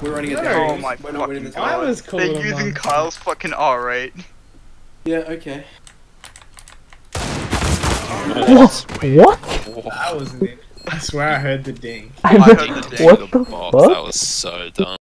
We're running it No, down. oh my We're not winning this fucking game. God. I was cool. They're using Kyle's fucking R8. Yeah, okay. What? That wasn't it. I swear I heard the ding. I heard the ding. What the fuck? That was so dumb.